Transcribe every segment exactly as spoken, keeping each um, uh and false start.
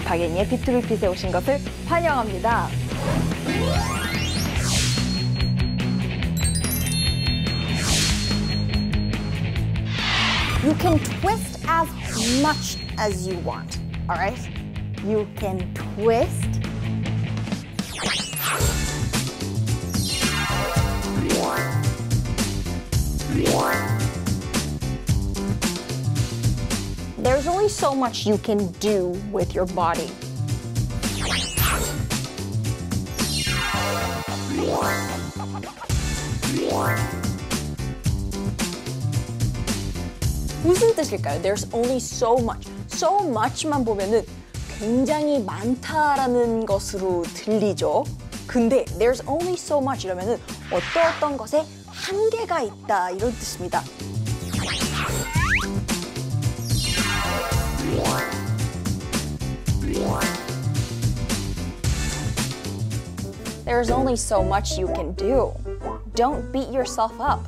박예니의 비투비핏에 오신 것을 환영합니다. You can twist as much as you want, all right? You can twist. There's only so much you can do with your body. 무슨 뜻일까요? There's only so much. So much만 보면은 굉장히 많다라는 것으로 들리죠. 근데 there's only so much 이러면은 어떤 어떤 것에 한계가 있다 이런 뜻입니다. There's only so much you can do. Don't beat yourself up.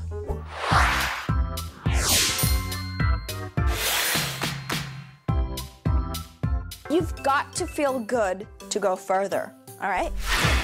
You've got to feel good to go further, all right?